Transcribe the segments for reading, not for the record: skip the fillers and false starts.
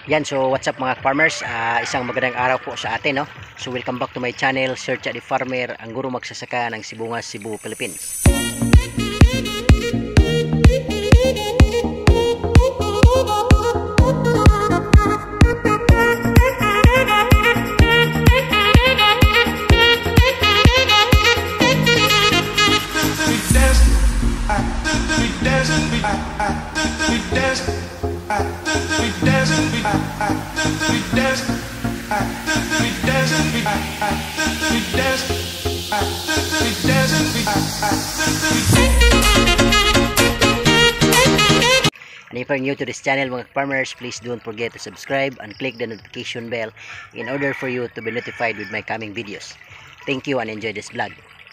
Yan, so what's up mga farmers? Isang magandang araw po sa atin, no? So welcome back to my channel, Sir Chad the Farmer, ang guro magsasaka ng Sibungas, Cebu, Philippines. And if you're new to this channel mga farmers, please don't forget to subscribe and click the notification bell in order for you to be notified with my coming videos. Thank you and enjoy this vlog.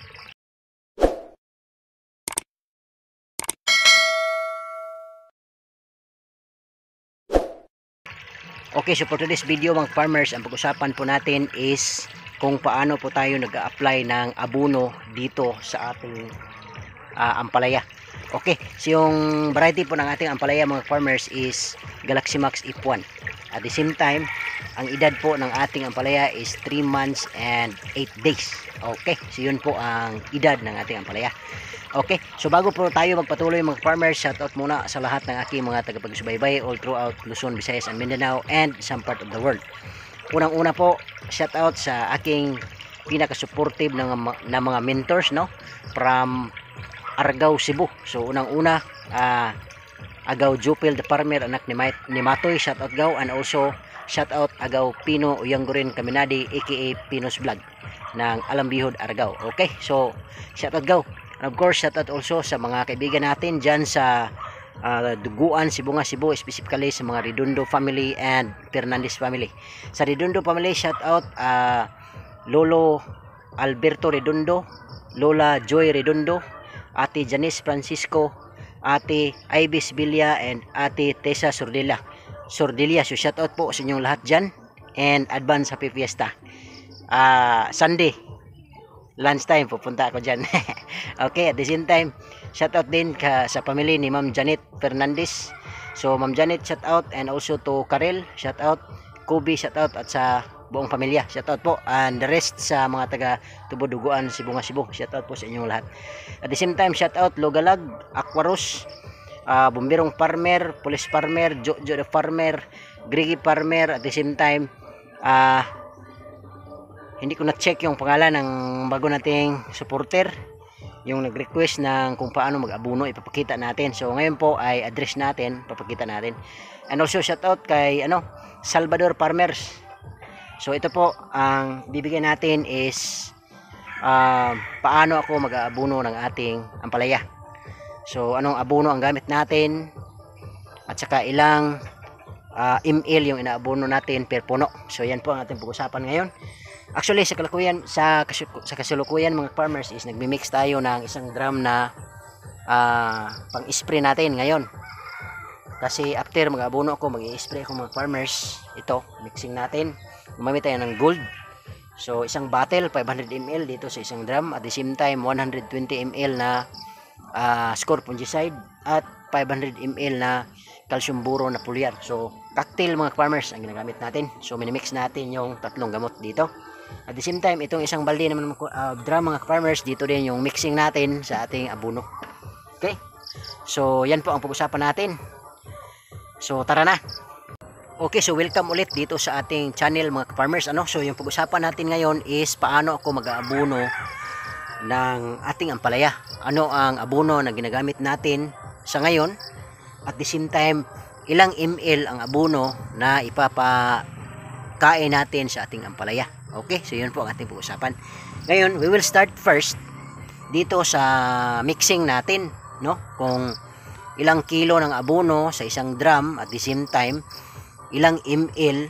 Okay, so for today's video mga farmers, ang pag-usapan po natin is kung paano po tayo nag-a-apply ng abono dito sa ating ampalaya. Okay, so yung variety po ng ating ampalaya mga farmers is Galaxy Max F1. At the same time, ang edad po ng ating ampalaya is 3 months and 8 days. Okay, so yun po ang edad ng ating ampalaya. Okay, so bago po tayo magpatuloy mga farmers, shoutout muna sa lahat ng aking mga tagapagsubaybay all throughout Luzon, Visayas, and Mindanao and some part of the world. Unang-una po, shoutout sa aking pinaka-supportive na mga mentors, no? From Argao, Cebu. So unang-una, Agaw Jupil the Farmer, anak ni Matoy, shoutout Gaw, and also shoutout Agaw Pino Uyanggurin Kaminadi aka Pinos Vlog ng Alambihod, Argao. Okay, so shoutout Gaw. And of course, shoutout also sa mga kaibigan natin dyan sa Duguan, Sibungas, Cebu, specifically sa mga Redondo family and Fernandez family. Sa Redondo family, shoutout Lolo Alberto Redondo, Lola Joy Redondo, Ate Janice Francisco, Ate Ibis Villa, and Ate Tessa Sordelia. So shoutout po sa inyong lahat dyan, and advance happy fiesta. Sunday lunchtime pupunta ako dyan. Okay, at the same time, shoutout din sa family ni Ma'am Janet Fernandez. So Ma'am Janet, shoutout, and also to Karel, shoutout, Kobe, shoutout, at sa buong pamilya, shoutout po, and the rest sa mga taga Tuboduguan, Sibungas, Cebu, shoutout po sa inyong lahat. At the same time, shoutout Logalag, Aquaros, Bumbirong Farmer, Police Farmer, Jojo the Farmer, Grigi Farmer. At the same time, hindi ko na-check yung pangalan ng bago nating supporter, yung nag-request ng kung paano mag-abono, ipapakita natin. So ngayon po ay address natin, papakita natin. And also shoutout kay Salvador Farmers. So ito po ang bibigyan natin is paano ako mag-aabono ng ating ampalaya. So anong abono ang gamit natin, at saka ilang ml yung inaabono natin per puno. So yan po ang ating pag-usapan ngayon. Actually sa kasalukuyan mga farmers is nagmi-mix tayo ng isang drum na pang-spray natin ngayon. Kasi after mag-abono ako, mag-i-spray ako mga farmers. Ito, mixing natin. Gumamit tayo ng gold. So isang bottle 500 ml dito sa isang drum. At the same time 120 ml na Score fungicide at 500 ml na calcium boro na foliar. So cocktail mga farmers ang ginagamit natin. So minimix natin yung tatlong gamot dito. At the same time, itong isang balde naman drum mga farmers, dito din yung mixing natin sa ating abono. Okay, so yan po ang pag-usapan natin. So tara na. Okay, so welcome ulit dito sa ating channel mga farmers. So yung pag-usapan natin ngayon is paano ako mag-aabono ng ating ampalaya. Ano ang abono na ginagamit natin sa ngayon, at the same time ilang ml ang abono na ipapakain natin sa ating ampalaya. Okay, so yun po ang ating pag-usapan. Ngayon, we will start first dito sa mixing natin, no? Kung ilang kilo ng abono sa isang drum, at the same time ilang ml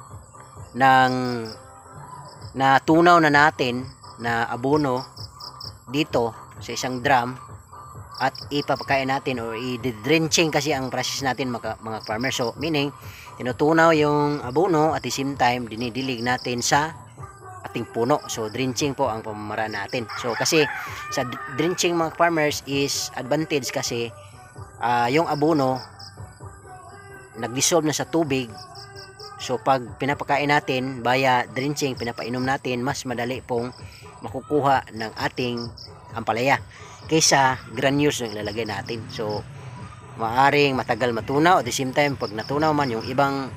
ng natunaw na natin na abono dito sa isang drum at ipapakain natin or i-drenching kasi ang process natin mga farmer. So meaning tinutunaw yung abono at the same time dinidilig natin sa ating puno. So drenching po ang pamamaraan natin. So kasi sa drenching mga farmers is advantage kasi yung abono nag-dissolve na sa tubig So pag pinapakain natin via drenching, pinapainom natin, mas madali pong makukuha ng ating ampalaya kaysa granules na ilalagay natin. So maaring matagal matunaw, at the same time pag natunaw man yung ibang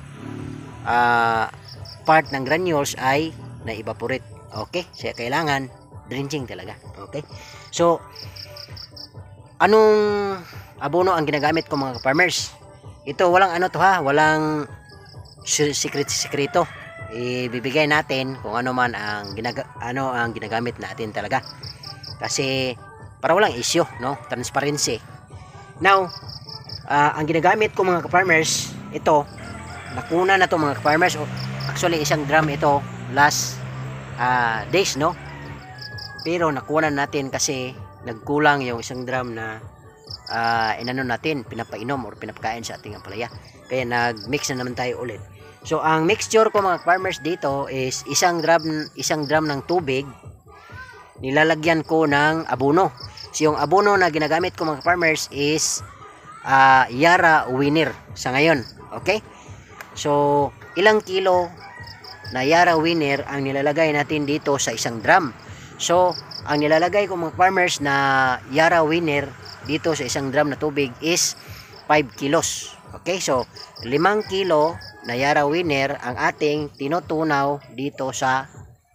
part ng granules ay na-evaporate. Okay, so kailangan drenching talaga. Okay, so anong abono ang ginagamit ko mga farmers? Ito walang ano to ha, walang sikreto. Ibibigay natin kung ano man ang ginagamit natin talaga, kasi para walang issue, no, transparency. Now ang ginagamit ko mga farmers, ito nakuna na to mga farmers. Actually isang drum ito last days, no, pero nakuha natin kasi nagkulang yung isang drum na inano natin, pinapainom or pinapakain sa ating ampalaya, kaya nag-mix na naman tayo ulit. So ang mixture ko mga farmers dito is isang drum ng tubig, nilalagyan ko ng abono. So yung abono na ginagamit ko mga farmers is Yara Winner sa ngayon. Okay, so ilang kilo na Yara Winner ang nilalagay natin dito sa isang drum. So ang nilalagay ko mga farmers na Yara Winner dito sa isang drum na tubig is 5 kilos. Okay, so 5 kilo na Yara Winner ang ating tinutunaw dito sa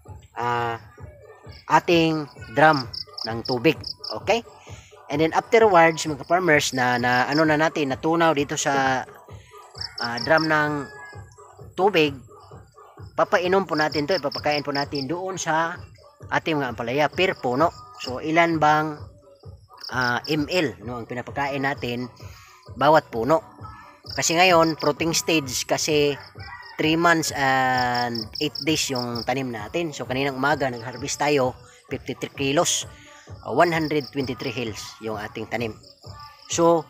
ating drum ng tubig. Okay, and then afterwards mga farmers na ano na natin, natunaw dito sa drum ng tubig, papainom po natin to, ipapakain po natin doon sa ating mga ampalaya per puno. So ilan bang ml, no, ang pinapakain natin bawat puno? Kasi ngayon fruiting stage, kasi 3 months and 8 days yung tanim natin. So kaninang umaga nag-harvest tayo 53 kilos, 123 hills yung ating tanim. So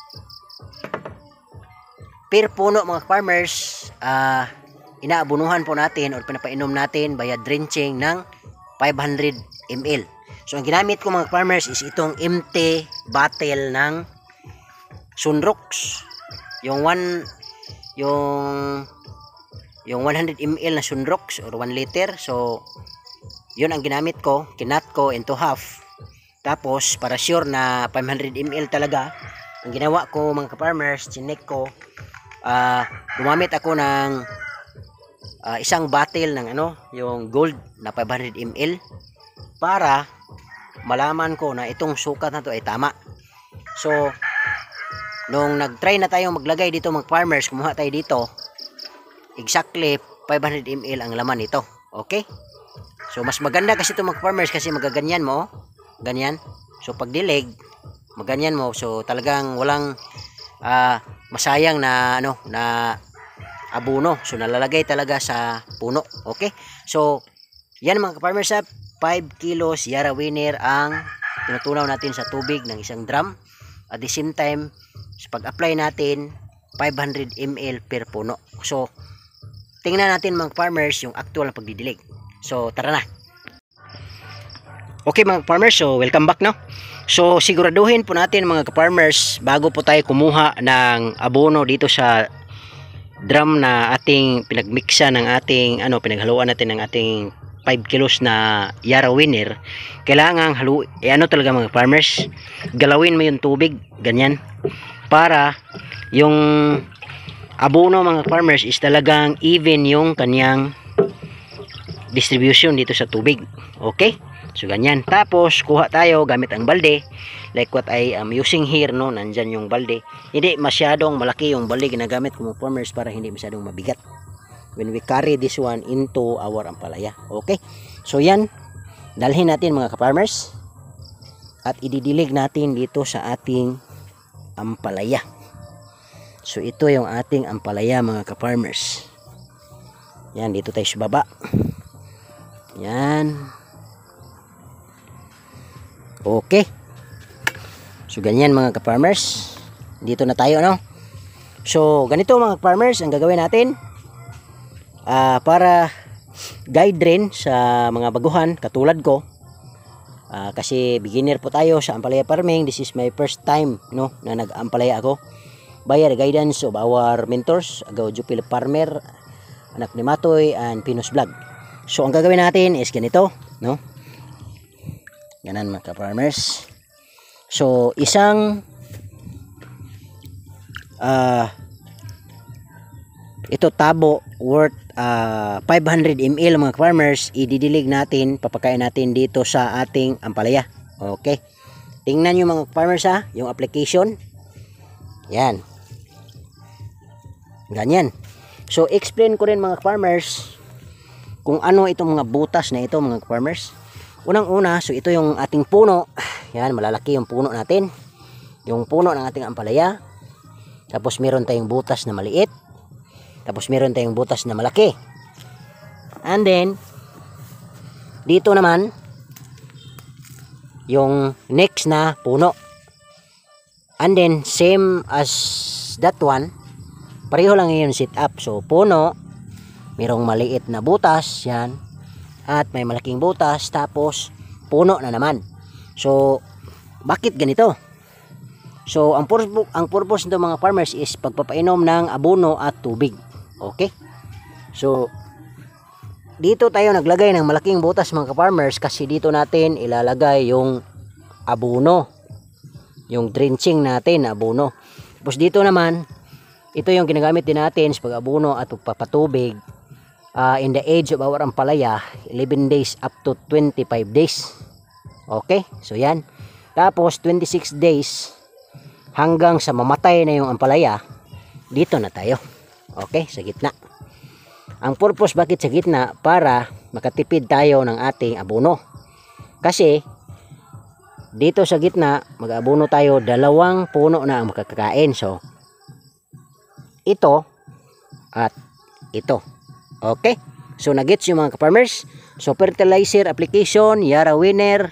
per puno mga farmers, inaabunuhan po natin o pinapainom natin via drenching ng 500 ml. So ang ginamit ko mga farmers is itong empty bottle ng Sunrox, yung 100 ml na Sunrox or 1 liter. So yun ang ginamit ko, kinat ko into half. Tapos para sure na 500 ml talaga, ang ginawa ko mga farmers, chinek ko, gumamit ako ng isang bottle ng yung gold na 500 ml para malaman ko na itong sukat na to ay tama. So nung nag-try na tayo maglagay dito mga farmers, kumuha tayo dito, exactly 500 ml ang laman nito. Okay, so mas maganda kasi ito mga farmers, kasi magaganyan mo, ganyan. So pag dilig, maganyan mo, so talagang walang masayang na na abono. So nalalagay talaga sa puno. Okay, so yan mga farmers, 5 kilos Yara Winner ang tinutunaw natin sa tubig ng isang drum. At the same time, sa pag-apply natin 500 ml per puno. So tingnan natin mga farmers yung actual na pagdidilig. So tara na. Okay mga farmers, so welcome back, no. So siguraduhin po natin mga farmers, bago po tayo kumuha ng abono dito sa drum na ating pinagmixa ng ating pinaghaluan natin ng ating 5 kilos na Yara Winner, kailangan talaga mga farmers, galawin mo yung tubig ganyan, para yung abono mga farmers is talagang even yung kanyang distribution dito sa tubig. Okay, so ganyan. Tapos kuha tayo gamit ang balde, like what I am using here, no. Nandyan yung balde, hindi masyadong malaki yung balde ginagamit ko mga farmers para hindi masyadong mabigat when we carry this one into our ampalaya. Okay, so yan, dalhin natin mga ka-farmers at ididilig natin dito sa ating ampalaya. So ito yung ating ampalaya mga ka-farmers. Yan, dito tayo sa baba. Yan. Okay, so ganyan mga ka-farmers, dito na tayo, no. So ganito mga ka-farmers ang gagawin natin, para guide rin sa mga baguhan katulad ko, kasi beginner po tayo sa ampalaya farming. This is my first time, no, na nag-ampalaya ako by the guidance of our mentors, Agaw Jupil Farmer, Anak ni Matoy and Pinos Vlog. So ang gagawin natin is ganito, no? Ganan mga ka-farmers. So isang ito tabo worth 500 ml mga farmers, ididilig natin, papakain natin dito sa ating ampalaya. Okay, tingnan nyo mga farmers ha, yung application yan, ganyan. So explain ko rin mga farmers kung ano itong mga butas na ito mga farmers. Unang una, so ito yung ating puno, yan, malalaki yung puno natin, yung puno ng ating ampalaya. Tapos meron tayong butas na maliit. Tapos meron tayong butas na malaki. And then dito naman yung next na puno. And then same as that one, pareho lang yung setup. So puno, merong maliit na butas, yan. At may malaking butas, tapos puno na naman. So bakit ganito? So ang purpose nito mga farmers is pagpapainom ng abono at tubig. Okay? So dito tayo naglagay ng malaking butas mga farmers kasi dito natin ilalagay yung abono. Yung drenching natin na abono. Tapos dito naman, ito yung ginagamit din natin sa pag-abono at pagpapatubig in the age of our ampalaya, 11 days up to 25 days. Okay? So yan. Tapos 26 days hanggang sa mamatay na yung ampalaya, dito na tayo. Okay, sa gitna. Ang purpose bakit sa gitna? Para makatipid tayo ng ating abono. Kasi dito sa gitna, mag-abono tayo, 2 puno na ang makakakain. So ito at ito. Okay? So nagets yung mga farmers. So fertilizer application, Yara Winner,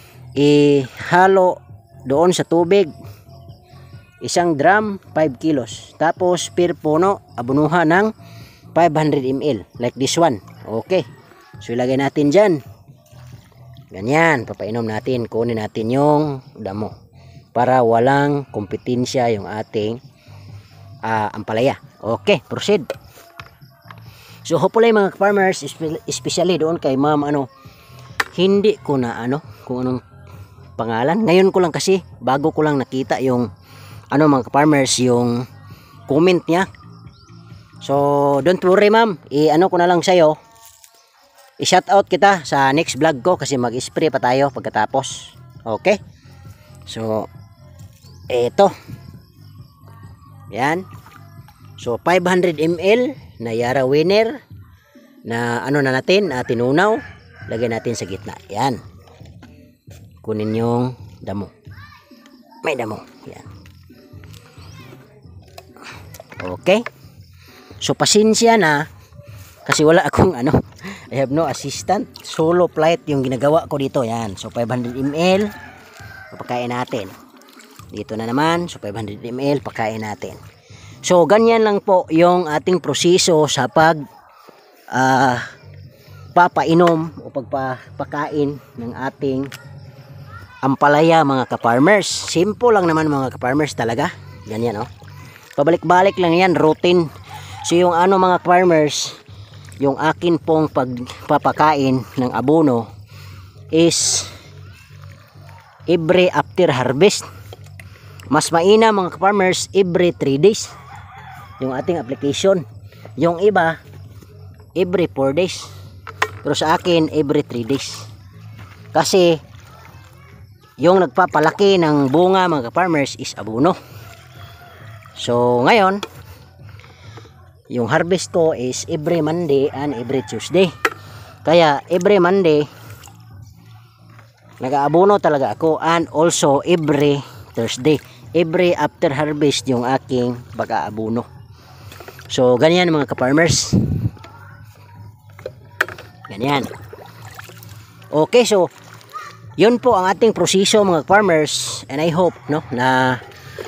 ihalo doon sa tubig. Isang drum, 5 kilos. Tapos per puno, abunuhan ng 500 ml. Like this one. Okay. So ilagay natin dyan. Ganyan. Papainom natin. Kunin natin yung damo. Para walang kompetensya yung ating ampalaya. Okay. Proceed. So hopefully mga farmers, especially doon kay ma'am, hindi ko na kung anong pangalan. Ngayon ko lang kasi, bago ko lang nakita yung mga farmers yung comment niya. So don't worry ma'am, ko na lang sa'yo, i-shout out kita sa next vlog ko kasi mag-spray pa tayo pagkatapos. Okay, so eto yan. So 500 ml na Yara Winner na na natin, tinunaw, lagay natin sa gitna. Yan, kunin yung damo, may damo yan. Okay. So pasensya na kasi wala akong I have no assistant. Solo flight yung ginagawa ko dito. Yan. So 500 ml papakain natin. Dito na naman. So 500 ml pakain natin. So ganyan lang po yung ating proseso sa pag papainom o pagpapakain ng ating ampalaya mga ka-farmers. Simple lang naman mga ka-farmers talaga. Ganyan pabalik-balik lang yan, routine. So yung mga farmers, yung akin pong pagpapakain ng abono is every after harvest. Mas maina mga farmers, every 3 days yung ating application. Yung iba every 4 days. Pero sa akin every 3 days. Kasi yung nagpapalaki ng bunga mga farmers is abono. So ngayon, yung harvest ko is every Monday and every Tuesday. Kaya every Monday nag-aabono talaga ako, and also every Thursday, every after harvest yung aking pag-aabono. So ganyan mga ka-farmers. Ganyan. Okay, so yun po ang ating proseso mga farmers, and I hope na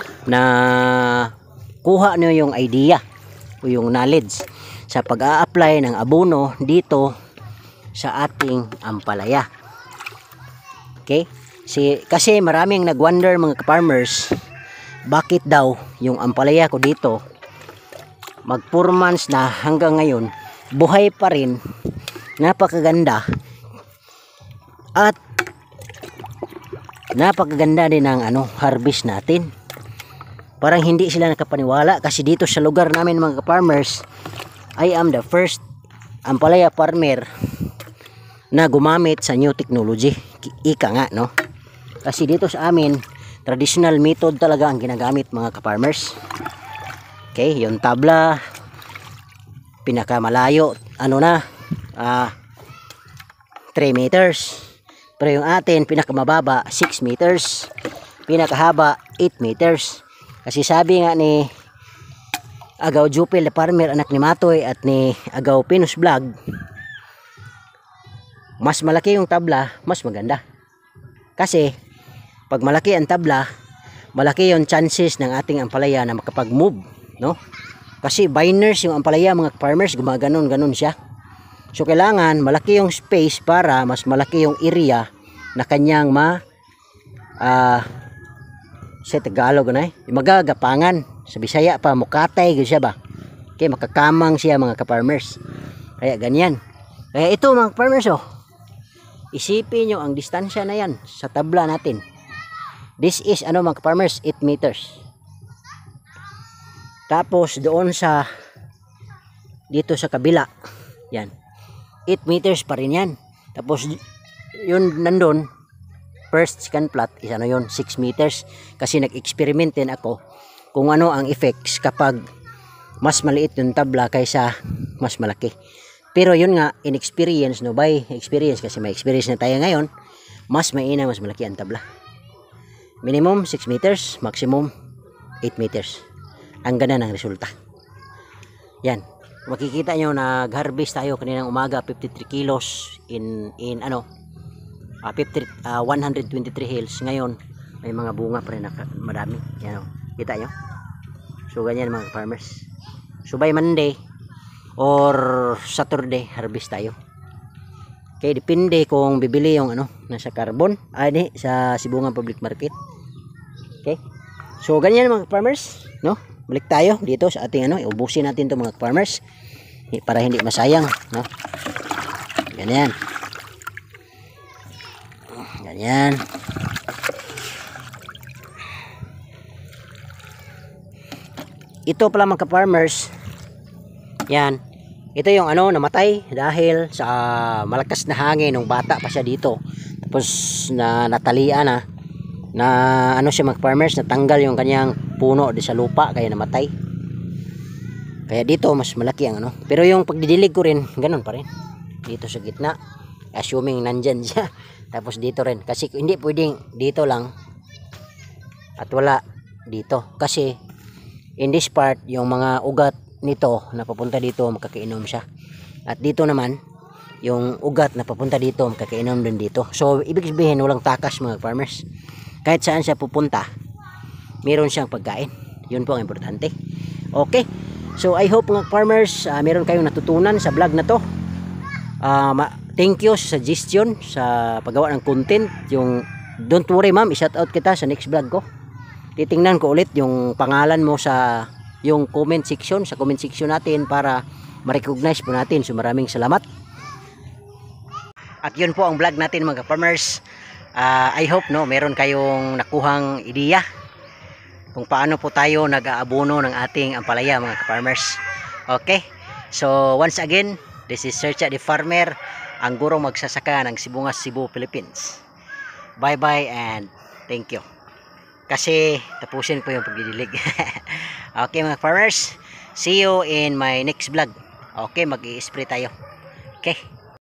kuha nyo yung idea o yung knowledge sa pag-a-apply ng abono dito sa ating ampalaya. Okay? Kasi maraming nag-wonder mga farmers, bakit daw yung ampalaya ko dito mag 4 months na hanggang ngayon buhay pa rin, napakaganda, at napakaganda din ng harvest natin. Parang hindi sila nakapaniwala kasi dito sa lugar namin mga farmers, I am the first ampalaya farmer na gumamit sa new technology. Ika nga, no? Kasi dito sa amin, traditional method talaga ang ginagamit mga ka-farmers. Okay, yung tabla pinakamalayo 3 meters. Pero yung atin pinakamababa 6 meters. Pinakahaba 8 meters. Kasi sabi nga ni Agaw Jupil the farmer, anak ni Matoy, at ni Agaw Pinus Vlog, mas malaki yung tabla, mas maganda. Kasi pag malaki ang tabla, malaki yung chances ng ating ampalaya na makapag-move, no? Kasi biners yung ampalaya mga farmers, gumaganon-ganon siya. So kailangan malaki yung space para mas malaki yung area na kanyang sa Tagalog na magagapangan. Sa Bisaya pa mukatay gud siya ba. Okay, makakamang siya mga ka-farmers. Kaya ganyan. Kaya ito mga farmers, isipin nyo ang distansya na yan sa tabla natin. This is mga ka-farmers, 8 meters. Tapos doon dito sa kabila, yan, 8 meters pa rin yan. Tapos yun nandun, first second plot is 6 meters. Kasi nag-experiment din ako kung ano ang effects kapag mas maliit yung tabla kaysa mas malaki. Pero yun nga, in experience, no, by experience, kasi may experience na tayo ngayon, mas mainam, mas malaki ang tabla. Minimum 6 meters, maximum 8 meters. Ang ganda ng resulta. Yan, makikita nyo, nag-harvest tayo kaninang umaga, 53 kilos in 123 hills. Ngayon may mga bunga pa rin na madami. Yan, kita nyo. So ganyan mga farmers. So by Monday or Saturday harvest tayo. Okay, depende kung bibili yung nasa carbon, sa Sibungan Public Market. Okay, so ganyan mga farmers, no? Balik tayo dito sa ating ubusin natin to mga farmers para hindi masayang, no? Ganyan. Ganyan. Ito pala mga farmers, yan. Ito yung namatay dahil sa malakas na hangin nung bata pa siya dito. Tapos natalian na siya mga farmers, natanggal yung kanyang puno di sa lupa kaya namatay. Kaya dito mas malaki ang Pero yung pagdidilig ko rin, ganun pa rin. Dito sa gitna, assuming nandyan siya. Tapos dito rin, kasi hindi pwedeng dito lang at wala dito. Kasi in this part, yung mga ugat nito na papunta dito, makakainom siya. At dito naman, yung ugat na papunta dito, makakainom din dito. So ibig sabihin, walang takas mga farmers. Kahit saan siya pupunta, meron siyang pagkain. Yun po ang importante. Okay, so I hope mga farmers, meron kayong natutunan sa vlog na to. Thank you sa suggestion sa paggawa ng content. Yung don't worry ma'am, i-shout out kita sa next vlog ko. Titingnan ko ulit yung pangalan mo sa yung comment section, sa comment section natin para ma-recognize po natin. So maraming salamat. At yun po ang vlog natin mga farmers. I hope meron kayong nakuhang ideya kung paano po tayo nag-aabono ng ating ampalaya mga farmers. Okay, so once again, this is Sercha the Farmer, ang gurong magsasaka ng Sibungas, Cebu, Philippines. Bye bye and thank you. Kasi tapusin ko yung pagdidilig. Okay mga farmers, see you in my next vlog. Okay, mag-i-spray tayo. Okay.